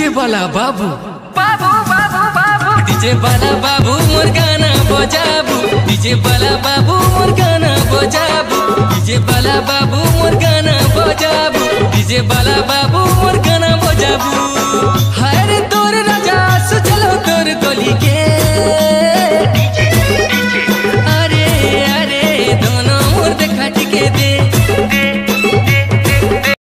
वाला बाबू बाबू बाबू बाबू डीजे वाला बाबू मोर गाना बजाबू डीजे वाला बाबू मोर गाना बजाबू डीजे वाला बाबू मोर गाना बजाबू डीजे वाला बाबू मोर गाना बजाबू हाय